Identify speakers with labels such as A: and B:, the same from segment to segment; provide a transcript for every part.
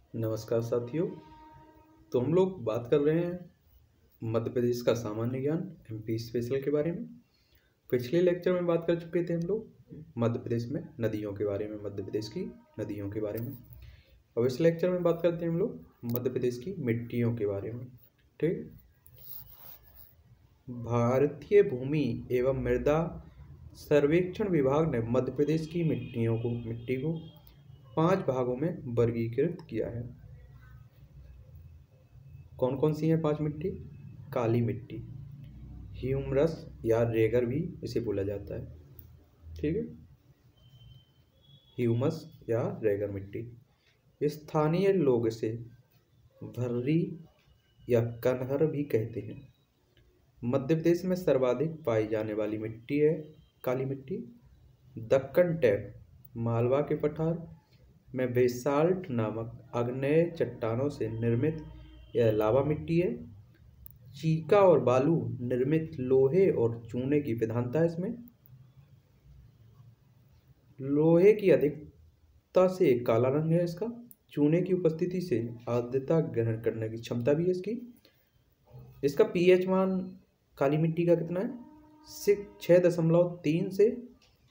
A: नमस्कार साथियों। तो हम लोग बात कर रहे हैं मध्य प्रदेश का सामान्य ज्ञान एमपी स्पेशल के बारे में। पिछले लेक्चर में बात कर चुके थे हम लोग मध्य प्रदेश में नदियों के बारे में, मध्य प्रदेश की नदियों के बारे में। अब इस लेक्चर में बात करते हैं हम लोग मध्य प्रदेश की मिट्टियों के बारे में। ठीक। भारतीय भूमि एवं मृदा सर्वेक्षण विभाग ने मध्य प्रदेश की मिट्टी को 5 भागों में वर्गीकृत किया है। कौन कौन सी है 5 मिट्टी? काली मिट्टी, ह्यूमरस या रेगर भी इसे बोला जाता है। ठीक है, ह्यूमस या रेगर मिट्टी। स्थानीय लोग इसे भर्री या कनहर भी कहते हैं। मध्य प्रदेश में सर्वाधिक पाई जाने वाली मिट्टी है काली मिट्टी। दक्कन टैप मालवा के पठार में बेसाल्ट नामक आग्नेय चट्टानों से निर्मित यह लावा मिट्टी है। चीका और बालू निर्मित लोहे और चूने की प्रधानता है इसमें। लोहे की अधिकता से काला रंग है इसका। चूने की उपस्थिति से आर्द्रता ग्रहण करने की क्षमता भी है इसकी। इसका पीएच मान काली मिट्टी का कितना है? 6.3 से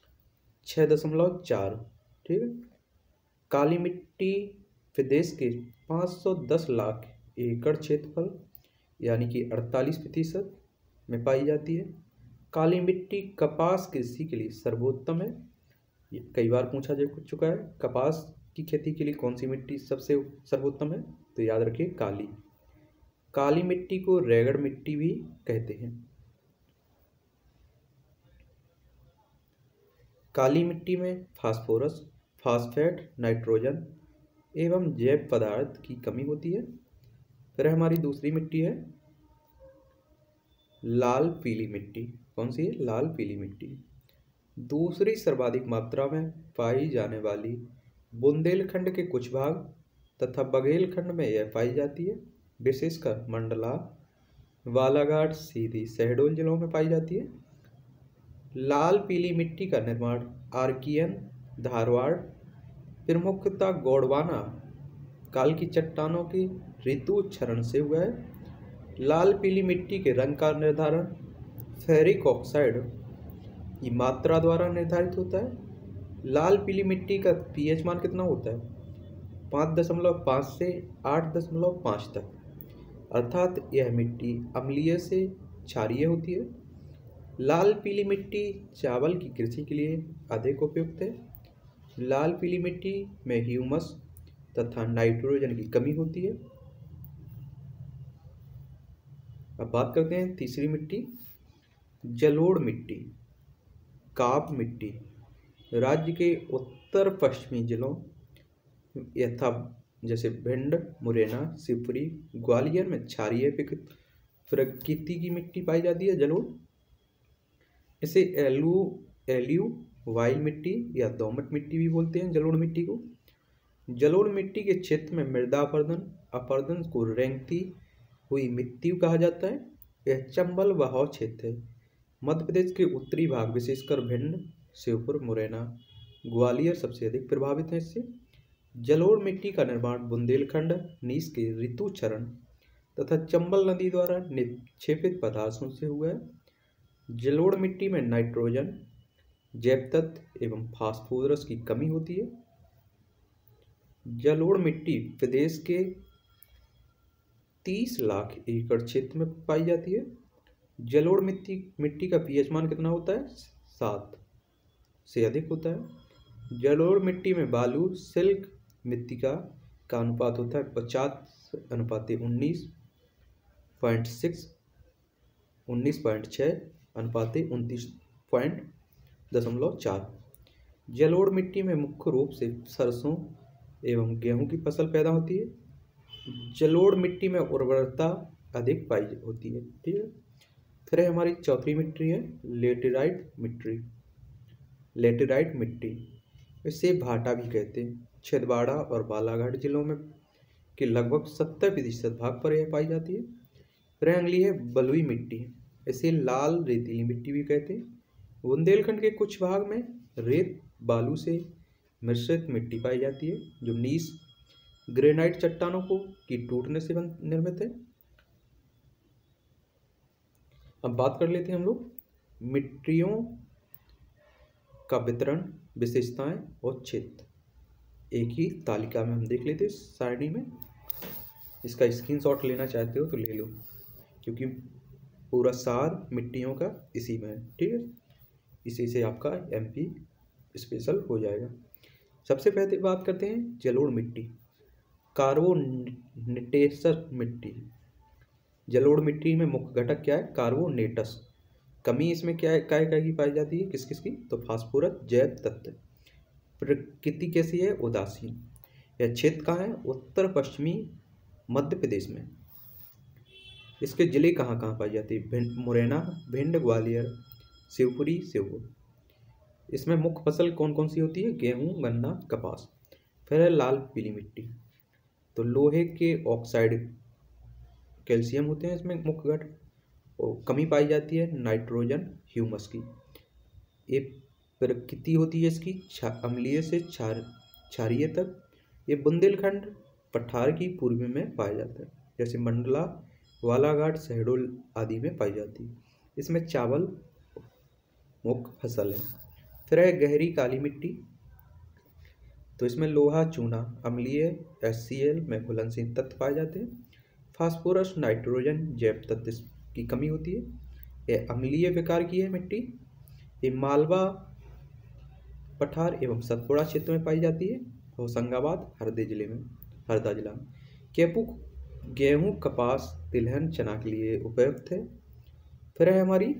A: 6.4। ठीक है। काली मिट्टी प्रदेश के 510 लाख एकड़ क्षेत्रफल यानी कि 48% में पाई जाती है। काली मिट्टी कपास कृषि के लिए सर्वोत्तम है। ये कई बार पूछा जा चुका है, कपास की खेती के लिए कौन सी मिट्टी सबसे सर्वोत्तम है? तो याद रखिए काली मिट्टी को रेगड़ मिट्टी भी कहते हैं। काली मिट्टी में फास्फोरस, फास्फेट, नाइट्रोजन एवं जैव पदार्थ की कमी होती है। फिर हमारी दूसरी मिट्टी है लाल पीली मिट्टी। कौन सी है? लाल पीली मिट्टी। दूसरी सर्वाधिक मात्रा में पाई जाने वाली बुंदेलखंड के कुछ भाग तथा बघेलखंड में यह पाई जाती है। विशेषकर मंडला, बालाघाट, सीधी, शहडोल जिलों में पाई जाती है। लाल पीली मिट्टी का निर्माण आर्कियन, धारवाड़, प्रमुखतः गोंडवाना काल की चट्टानों की ऋतु क्षरण से हुआ है। लाल पीली मिट्टी के रंग का निर्धारण फेरिक ऑक्साइड की मात्रा द्वारा निर्धारित होता है। लाल पीली मिट्टी का पीएच मान कितना होता है? 5.5 से 8.5 तक, अर्थात यह मिट्टी अम्लीय से क्षारीय होती है। लाल पीली मिट्टी चावल की कृषि के लिए अधिक उपयुक्त है। लाल पीली मिट्टी में ह्यूमस तथा नाइट्रोजन की कमी होती है। अब बात करते हैं तीसरी मिट्टी, जलोढ़ मिट्टी, काप मिट्टी। राज्य के उत्तर पश्चिमी जिलों यथा जैसे भिंड, मुरैना, शिवपुरी, ग्वालियर में क्षारीय प्रकृति की मिट्टी पाई जाती है जलोढ़। इसे एल्यूवाइल मिट्टी या दोमट मिट्टी भी बोलते हैं जलोढ़ मिट्टी को। जलोढ़ मिट्टी के क्षेत्र में मृदा अपरदन को रेंगती हुई मिट्टी कहा जाता है। यह चंबल बहाव क्षेत्र है। मध्य प्रदेश के उत्तरी भाग विशेषकर भिंड, शिवपुर, मुरैना, ग्वालियर सबसे अधिक प्रभावित है इससे। जलोढ़ मिट्टी का निर्माण बुंदेलखंड नीस के ऋतु क्षरण तथा चंबल नदी द्वारा निक्षेपित पदार्थों से हुआ है। जलोढ़ मिट्टी में नाइट्रोजन, जैव तत्व एवं फास्फोरस की कमी होती है। जलोढ़ मिट्टी प्रदेश के 30 लाख एकड़ क्षेत्र में पाई जाती है। जलोढ़ मिट्टी का पीएच मान कितना होता है? 7 से अधिक होता है। जलोढ़ मिट्टी में बालू सिल्क मृत्तिका का अनुपात होता है 50:19.6, 19.6:29.4। जलोढ़ मिट्टी में मुख्य रूप से सरसों एवं गेहूं की फसल पैदा होती है। जलोढ़ मिट्टी में उर्वरता अधिक पाई होती है। ठीक है। फिर हमारी चौथी मिट्टी है लेटेराइट मिट्टी। इसे भाटा भी कहते हैं। छिंदवाड़ा और बालाघाट जिलों में के लगभग 70% भाग पर यह पाई जाती है। फिर अगली है बलुई मिट्टी। इसे लाल रेतीली मिट्टी भी कहते हैं। बुंदेलखंड के कुछ भाग में रेत बालू से मिश्रित मिट्टी पाई जाती है जो नीस ग्रेनाइट चट्टानों को की टूटने से निर्मित है। अब बात कर लेते हैं हम लोग मिट्टियों का वितरण, विशेषताएं और क्षेत्र, एक ही तालिका में हम देख लेते हैं सारणी में। इसका स्क्रीनशॉट लेना चाहते हो तो ले लो, क्योंकि पूरा सार मिट्टियों का इसी में है। ठीक है, इसी से आपका MP स्पेशल हो जाएगा। सबसे पहले बात करते हैं जलोढ़ मिट्टी, कार्बोनेटेसस मिट्टी। जलोढ़ मिट्टी में मुख्य घटक क्या है? कार्बोनेटस। कमी इसमें क्या है, काय की पाई जाती है, किस किस की? तो फास्फोरस जैव तत्व। प्रकृति कैसी है? उदासीन। यह क्षेत्र कहाँ है? उत्तर पश्चिमी मध्य प्रदेश में। इसके जिले कहाँ कहाँ पाई जाती है? मुरैना, भिंड, ग्वालियर, शिवपुरी, श्योपुर। इसमें मुख्य फसल कौन कौन सी होती है? गेहूं, गन्ना, कपास। फिर है लाल पीली मिट्टी, तो लोहे के ऑक्साइड, कैल्शियम होते हैं इसमें मुख्य घटक, और कमी पाई जाती है नाइट्रोजन, ह्यूमस की। ये प्रकृति होती है इसकी अम्लीय से क्षारीय तक। ये बुंदेलखंड पठार की पूर्वी में पाया जाता है, जैसे मंडला, बालाघाट, शहडोल आदि में पाई जाती है। इसमें चावल मुख्य फसल है। फिर है गहरी काली मिट्टी, तो इसमें लोहा, चूना, अम्लीय HCl में घुलनशील तत्व पाए जाते हैं। फास्फोरस, नाइट्रोजन जैव तत्व की कमी होती है। यह अम्लीय प्रकार की है मिट्टी। ये मालवा पठार एवं सतपुड़ा क्षेत्र में पाई जाती है। होशंगाबाद, हरदा जिले में। केपू गेहूं, कपास, तिलहन, चना के लिए उपयुक्त है। फिर है हमारी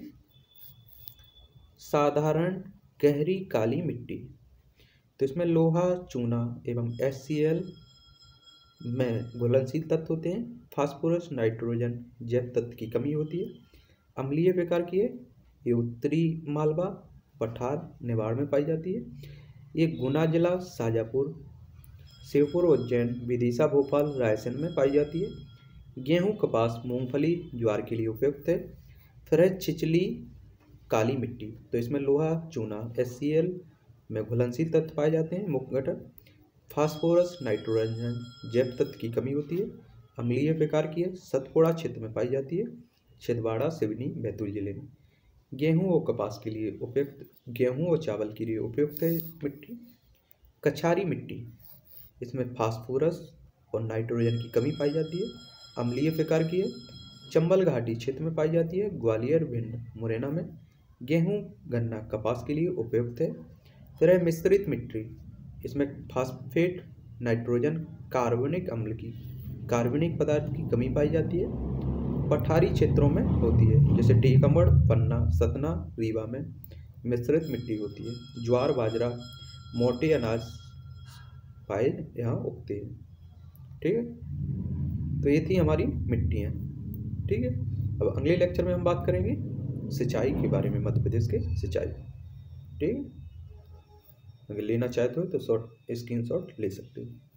A: साधारण गहरी काली मिट्टी, तो इसमें लोहा, चूना एवं HCl में घुलनशील तत्व होते हैं। फास्फोरस, नाइट्रोजन जैव तत्व की कमी होती है। अम्लीय प्रकार की है। ये उत्तरी मालवा पठार, निवाड़ में पाई जाती है। ये गुना जिला, शाजापुर, श्योपुर, उज्जैन, विदिशा, भोपाल, रायसेन में पाई जाती है। गेहूं, कपास, मूंगफली, ज्वार के लिए उपयुक्त है। फिर है छिछली काली मिट्टी, तो इसमें लोहा, चूना, HCl में घुलनशील तत्व पाए जाते हैं मुख्य घटक। फास्फोरस, नाइट्रोजन जैव तत्व की कमी होती है। अम्लीय प्रकार की है। सतपुड़ा क्षेत्र में पाई जाती है। छिंदवाड़ा, सिवनी, बैतूल जिले में। गेहूं और कपास के लिए उपयुक्त, गेहूं और चावल के लिए उपयुक्त है मिट्टी। कछारी मिट्टी, इसमें फास्फोरस और नाइट्रोजन की कमी पाई जाती है। अम्लीय प्रकार की है। चंबल घाटी क्षेत्र में पाई जाती है। ग्वालियर, भिंड, मुरैना में। गेहूं, गन्ना, कपास के लिए उपयुक्त है। फिर है मिश्रित मिट्टी, इसमें फास्फेट, नाइट्रोजन, कार्बनिक अम्ल की, कार्बनिक पदार्थ की कमी पाई जाती है। पठारी क्षेत्रों में होती है, जैसे टीकमगढ़, पन्ना, सतना, रीवा में मिश्रित मिट्टी होती है। ज्वार, बाजरा, मोटे अनाज पाए यहाँ उगते हैं। ठीक है, तो ये थी हमारी मिट्टियाँ। ठीक है, अब अगले लेक्चर में हम बात करेंगे सिंचाई के बारे में, मध्य प्रदेश के सिंचाई। ठीक है, अगर लेना चाहते हो तो स्क्रीनशॉट ले सकते हो।